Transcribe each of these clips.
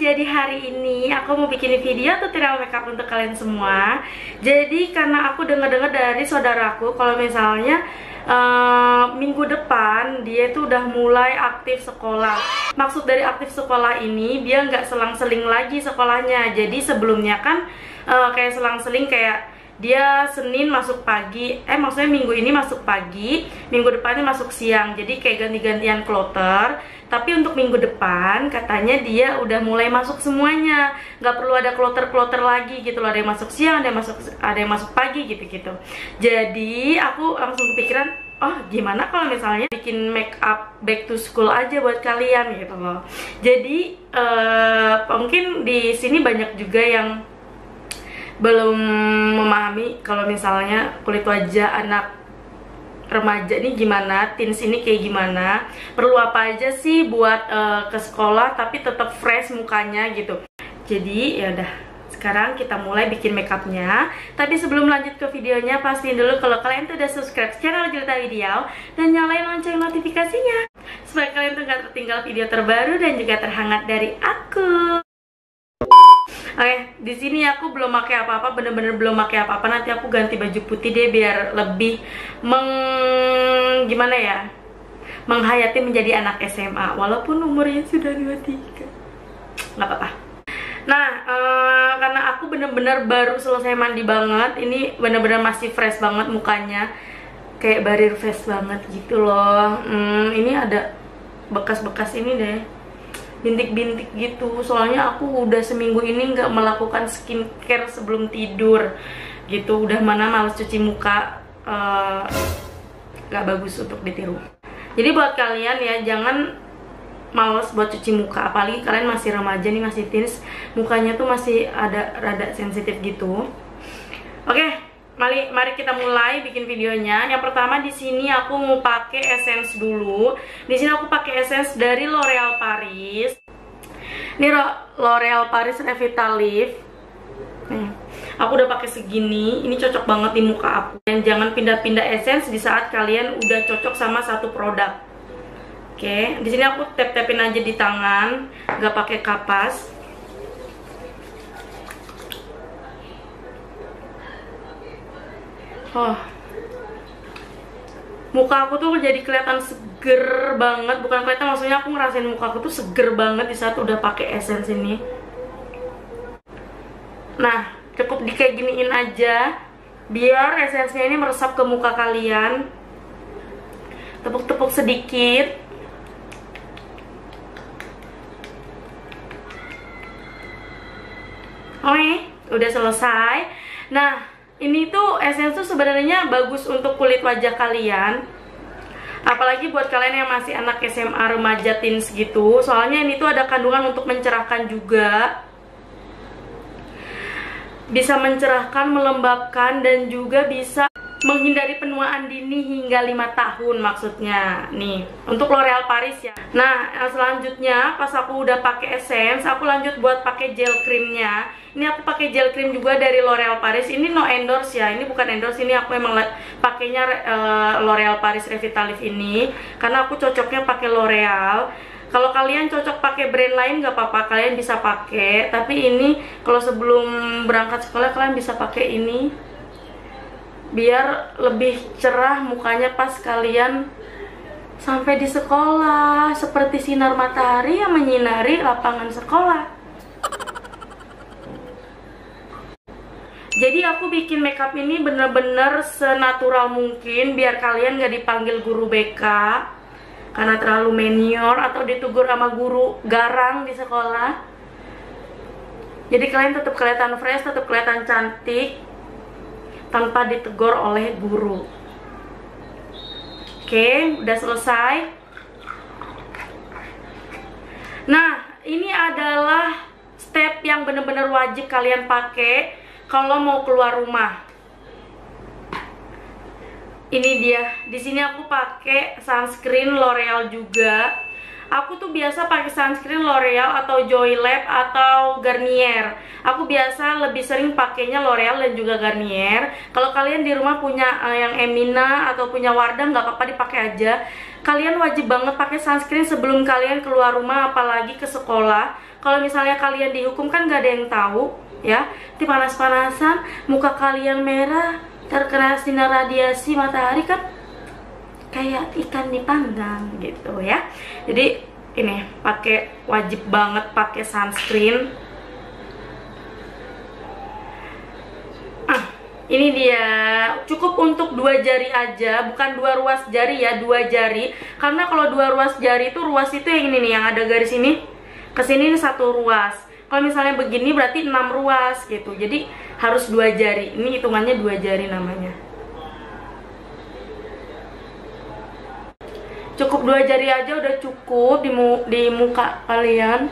jadi hari ini aku mau bikin video tutorial makeup untuk kalian semua. Jadi karena aku dengar-dengar dari saudaraku kalau misalnya minggu depan dia tuh udah mulai aktif sekolah. Maksud dari aktif sekolah ini dia nggak selang-seling lagi sekolahnya. Jadi sebelumnya kan kayak selang-seling, kayak dia Senin masuk pagi, maksudnya minggu ini masuk pagi, minggu depannya masuk siang. Jadi kayak ganti-gantian kloter. Tapi untuk minggu depan katanya dia udah mulai masuk semuanya, nggak perlu ada kloter-kloter lagi gitu loh. Ada yang masuk siang, ada yang masuk pagi gitu-gitu. Jadi aku langsung kepikiran, oh gimana kalau misalnya bikin make up back to school aja buat kalian gitu loh. Jadi mungkin di sini banyak juga yang belum memahami kalau misalnya kulit wajah anak remaja ini gimana, teens ini kayak gimana, perlu apa aja sih buat ke sekolah tapi tetap fresh mukanya gitu. Jadi ya udah, sekarang kita mulai bikin makeupnya. Tapi sebelum lanjut ke videonya, pastiin dulu kalau kalian tuh udah subscribe channel Julita Video dan nyalain lonceng notifikasinya supaya kalian tuh gak tertinggal video terbaru dan juga terhangat dari aku. Oke, di sini aku belum pakai apa-apa, bener-bener belum pakai apa-apa. Nanti aku ganti baju putih deh biar lebih gimana ya? Menghayati menjadi anak SMA walaupun umurnya sudah 23. Nggak apa-apa. Nah, karena aku bener-bener baru selesai mandi banget, ini bener-bener masih fresh banget mukanya. Kayak barir fresh banget gitu loh. Ini ada bekas-bekas ini deh, bintik-bintik gitu. Soalnya aku udah seminggu ini nggak melakukan skincare sebelum tidur gitu. Udah mana males cuci muka, nggak bagus untuk ditiru. Jadi buat kalian ya, jangan males buat cuci muka, apalagi kalian masih remaja nih, masih teens, mukanya tuh masih ada rada sensitif gitu. Oke, mari kita mulai bikin videonya. Yang pertama di sini aku mau pakai essence dulu. Di sini aku pakai essence dari L'Oreal Paris. Ini L'Oreal Paris Revitalift. Aku udah pakai segini. Ini cocok banget di muka aku. Dan jangan pindah-pindah essence di saat kalian udah cocok sama satu produk. Oke, di sini aku tap-tapin aja di tangan, nggak pakai kapas. Muka aku tuh jadi kelihatan seger banget. Bukan kelihatan, maksudnya aku ngerasain muka aku tuh seger banget di saat udah pakai essence ini. Nah, cukup di kayak giniin aja biar essence-nya ini meresap ke muka kalian. Tepuk-tepuk sedikit. Oke, udah selesai. Nah, ini tuh essence tuh sebenarnya bagus untuk kulit wajah kalian, apalagi buat kalian yang masih anak SMA, remaja, teens gitu. Soalnya ini tuh ada kandungan untuk mencerahkan juga, bisa mencerahkan, melembabkan, dan juga bisa menghindari penuaan dini hingga 5 tahun maksudnya. Nih, untuk L'Oreal Paris ya. Nah, selanjutnya pas aku udah pakai essence, aku lanjut buat pakai gel creamnya. Ini aku pakai gel cream juga dari L'Oreal Paris. Ini no endorse ya, ini bukan endorse, ini aku emang pakainya L'Oreal Paris Revitalift ini karena aku cocoknya pakai L'Oreal. Kalau kalian cocok pakai brand lain nggak apa-apa, kalian bisa pakai. Tapi ini kalau sebelum berangkat sekolah kalian bisa pakai ini biar lebih cerah mukanya pas kalian sampai di sekolah, seperti sinar matahari yang menyinari lapangan sekolah. Jadi aku bikin makeup ini bener-bener senatural mungkin biar kalian gak dipanggil guru BK karena terlalu senior atau ditegur sama guru garang di sekolah. Jadi kalian tetap kelihatan fresh, tetap kelihatan cantik tanpa ditegur oleh guru. Oke, udah selesai. Nah, ini adalah step yang bener-bener wajib kalian pakai kalau mau keluar rumah. Ini dia. Di sini aku pakai sunscreen L'Oreal juga. Aku tuh biasa pakai sunscreen L'Oreal atau Joylab atau Garnier. Aku biasa lebih sering pakainya L'Oreal dan juga Garnier. Kalau kalian di rumah punya yang Emina atau punya Wardah, nggak apa-apa dipakai aja. kalian wajib banget pakai sunscreen sebelum kalian keluar rumah, apalagi ke sekolah. Kalau misalnya kalian dihukum kan gak ada yang tahu ya, nanti panas-panasan muka kalian merah, terkena sinar radiasi matahari kan kayak ikan dipanggang gitu ya. Jadi ini wajib banget pakai sunscreen. Ini dia, cukup untuk 2 jari aja, bukan 2 ruas jari ya, 2 jari. Karena kalau 2 ruas jari itu, ruas itu yang ini nih, yang ada garis ini ke sini, ini 1 ruas. Kalau misalnya begini berarti 6 ruas gitu. Jadi harus 2 jari. Ini hitungannya 2 jari namanya. Cukup 2 jari aja udah cukup di muka kalian.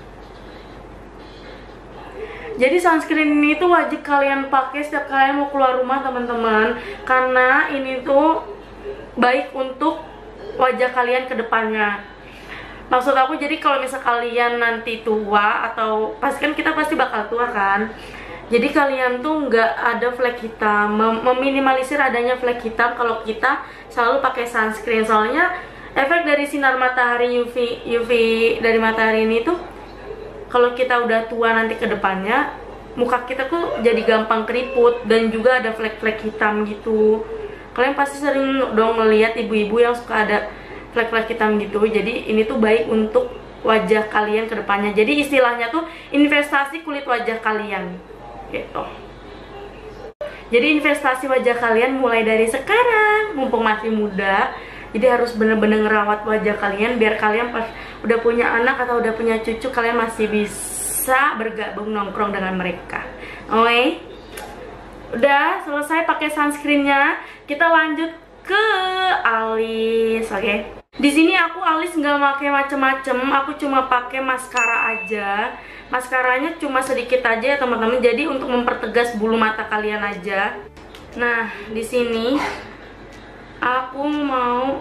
Jadi sunscreen ini tuh wajib kalian pakai setiap kalian mau keluar rumah teman-teman, karena ini tuh baik untuk wajah kalian ke depannya. Maksud aku, jadi kalau misal kalian nanti tua, atau pasti kan kita pasti bakal tua kan, jadi kalian tuh nggak ada flek hitam, meminimalisir adanya flek hitam kalau kita selalu pakai sunscreen. Soalnya efek dari sinar matahari UV dari matahari ini tuh, kalau kita udah tua nanti ke depannya, muka kita tuh jadi gampang keriput dan juga ada flek-flek hitam gitu. Kalian pasti sering dong ngeliat ibu-ibu yang suka ada flek-flek hitam gitu. Jadi ini tuh baik untuk wajah kalian ke depannya. Jadi istilahnya tuh investasi kulit wajah kalian gitu. Jadi investasi wajah kalian mulai dari sekarang, mumpung masih muda. Jadi harus bener-bener ngerawat wajah kalian biar kalian pas udah punya anak atau udah punya cucu, kalian masih bisa bergabung nongkrong dengan mereka. Oke, udah selesai pakai sunscreennya, kita lanjut ke alis. Oke, di sini aku alis nggak pakai macem-macem, aku cuma pakai maskara aja. Maskaranya cuma sedikit aja ya teman-teman, jadi untuk mempertegas bulu mata kalian aja. Nah, di sini aku mau,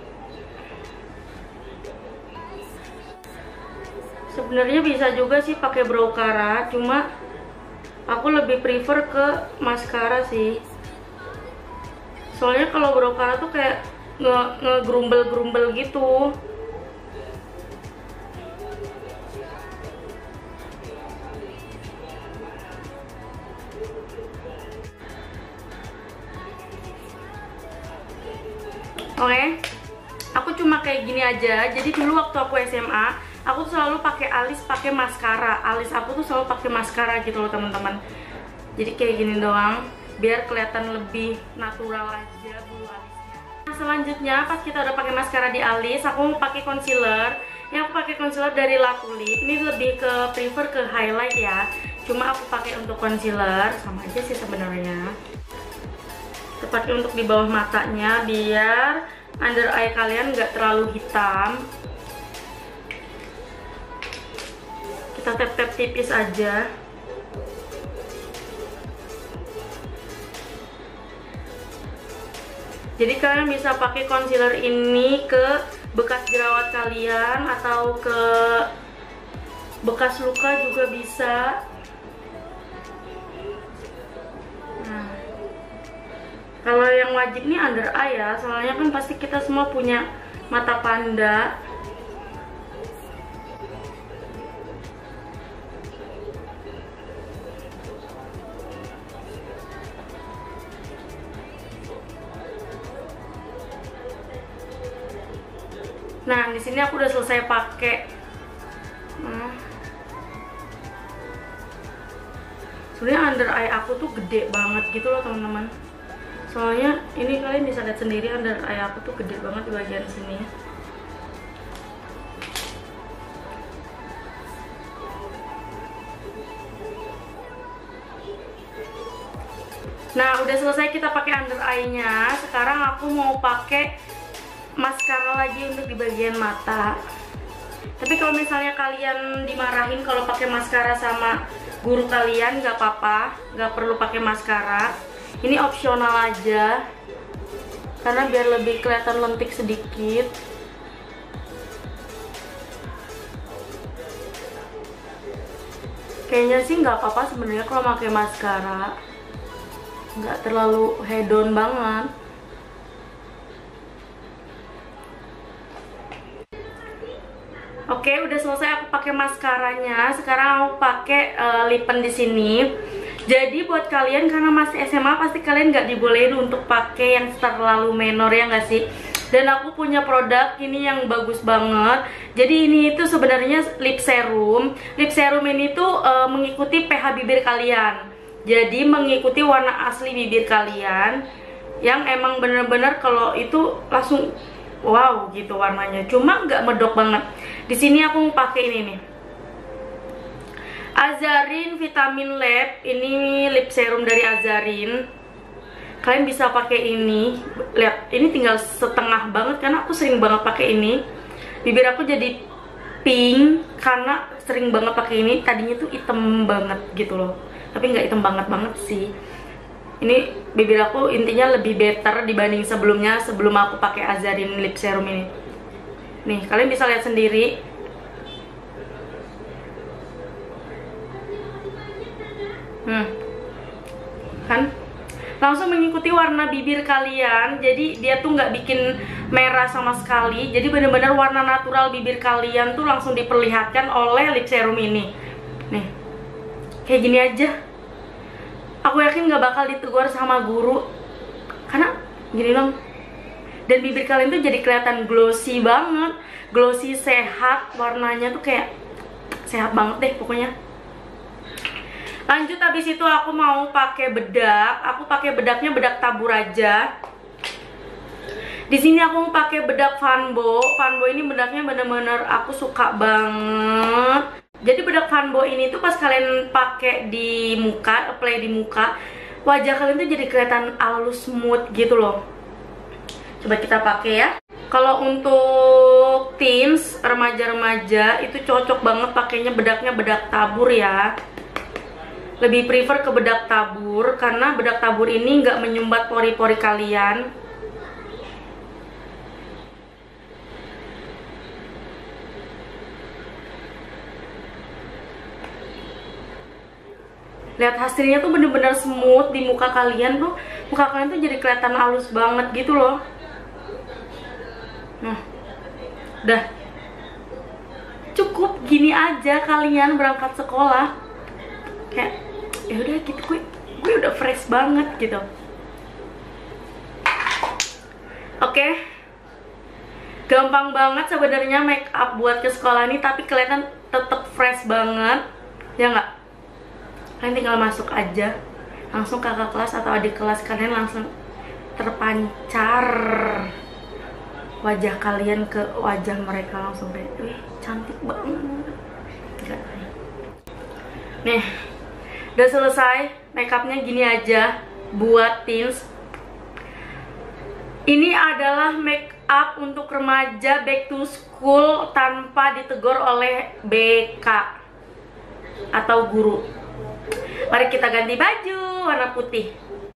sebenarnya bisa juga sih pakai brow cara, cuma aku lebih prefer ke maskara sih. Soalnya kalau brow cara tuh kayak ngegerumbel-gerumbel gitu. Oke, aku cuma kayak gini aja. Jadi dulu waktu aku SMA, aku tuh selalu pakai alis pakai maskara. Alis aku tuh selalu pakai maskara gitu loh teman-teman. Jadi kayak gini doang, biar kelihatan lebih natural aja bulu alisnya. Nah, selanjutnya pas kita udah pakai maskara di alis, aku mau pakai concealer. Ini aku pakai concealer dari La Tulip. Ini lebih ke prefer ke highlight ya. Cuma aku pakai untuk concealer, sama aja sih sebenarnya. Pakai untuk di bawah matanya biar under eye kalian nggak terlalu hitam. Kita tap-tap tipis aja. Jadi kalian bisa pakai concealer ini ke bekas jerawat kalian atau ke bekas luka juga bisa. Kalau yang wajib nih under eye ya, soalnya kan pasti kita semua punya mata panda. Nah, di sini aku udah selesai pakai. Sebenarnya under eye aku tuh gede banget gitu loh teman-teman. Soalnya ini kalian bisa lihat sendiri, under eye aku tuh gede banget di bagian sini. Nah, udah selesai kita pakai under eye-nya. Sekarang aku mau pakai maskara lagi untuk di bagian mata. Tapi kalau misalnya kalian dimarahin kalau pakai maskara sama guru kalian, nggak apa-apa, nggak perlu pakai maskara. Ini opsional aja, karena biar lebih kelihatan lentik sedikit. Kayaknya sih nggak apa-apa sebenarnya kalau pakai maskara, nggak terlalu hedon banget. Oke, udah selesai aku pakai maskaranya. Sekarang aku pakai lip pen di sini. Jadi buat kalian karena masih SMA pasti kalian nggak dibolehin untuk pakai yang terlalu menor, ya nggak sih? Dan aku punya produk ini yang bagus banget. Jadi ini itu sebenarnya lip serum. Lip serum ini tuh mengikuti pH bibir kalian. Jadi mengikuti warna asli bibir kalian yang emang bener-bener kalau itu langsung wow gitu warnanya. Cuma nggak medok banget. Di sini aku mau pakai ini nih. Azarin Vitamin Lab. Ini lip serum dari Azarin. Kalian bisa pakai ini. Lihat, ini tinggal setengah banget karena aku sering banget pakai ini. Bibir aku jadi pink karena sering banget pakai ini. Tadinya tuh hitam banget gitu loh. Tapi nggak hitam banget sih. Ini bibir aku intinya lebih better dibanding sebelumnya, sebelum aku pakai Azarin lip serum ini. Nih, kalian bisa lihat sendiri. Kan langsung mengikuti warna bibir kalian. Jadi dia tuh nggak bikin merah sama sekali. Jadi bener-bener warna natural bibir kalian tuh langsung diperlihatkan oleh lip serum ini. Nih, kayak gini aja. Aku yakin nggak bakal ditegur sama guru karena gini dong. Dan bibir kalian tuh jadi kelihatan glossy banget, glossy, sehat. Warnanya tuh kayak sehat banget deh pokoknya. Lanjut, habis itu aku mau pakai bedak. Aku pakai bedaknya bedak tabur aja. Di sini aku mau pakai bedak Vanbo. Vanbo ini bedaknya bener-bener aku suka banget. Jadi bedak Vanbo ini tuh pas kalian pakai di muka, apply di muka, wajah kalian tuh jadi kelihatan halus, smooth gitu loh. Coba kita pakai ya. Kalau untuk teens, remaja-remaja itu cocok banget pakainya bedaknya bedak tabur ya. Lebih prefer ke bedak tabur karena bedak tabur ini nggak menyumbat pori-pori kalian. Lihat hasilnya tuh bener-bener smooth di muka kalian tuh. Muka kalian tuh jadi kelihatan halus banget gitu loh. Nah, udah cukup gini aja kalian berangkat sekolah. Kayak ya udah gitu, gue udah fresh banget gitu. Oke. Gampang banget sebenarnya make up buat ke sekolah nih, tapi kelihatan tetap fresh banget. Ya nggak? Kalian tinggal masuk aja, langsung kakak kelas atau adik kelas kalian langsung terpancar wajah kalian ke wajah mereka, langsung kayak, wih cantik banget. Nih, udah selesai makeupnya gini aja buat teens. Ini adalah make up untuk remaja back to school tanpa ditegur oleh BK atau guru. Mari kita ganti baju warna putih.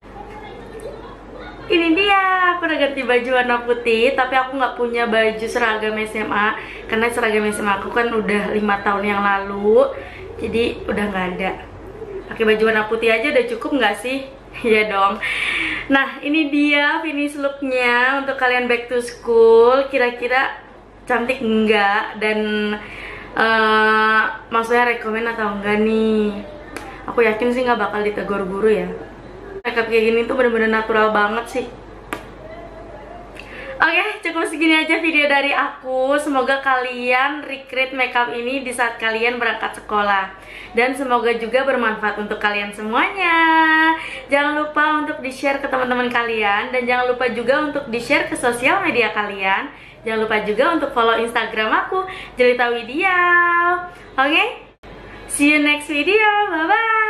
Ini dia, aku udah ganti baju warna putih. Tapi aku nggak punya baju seragam SMA karena seragam SMA aku kan udah 5 tahun yang lalu. Jadi udah nggak ada. Pakai baju warna putih aja udah cukup nggak sih? Iya dong. Nah, ini dia finish looknya untuk kalian back to school. Kira-kira cantik nggak? Dan maksudnya rekomen atau enggak nih? Aku yakin sih nggak bakal ditegur guru ya. Makeup kayak gini tuh bener-bener natural banget sih. Oke, cukup segini aja video dari aku. Semoga kalian recreate makeup ini di saat kalian berangkat sekolah. Dan semoga juga bermanfaat untuk kalian semuanya. Jangan lupa untuk di-share ke teman-teman kalian. Dan jangan lupa juga untuk di-share ke sosial media kalian. Jangan lupa juga untuk follow Instagram aku, Jelita Widya. Oke? See you next video. Bye-bye.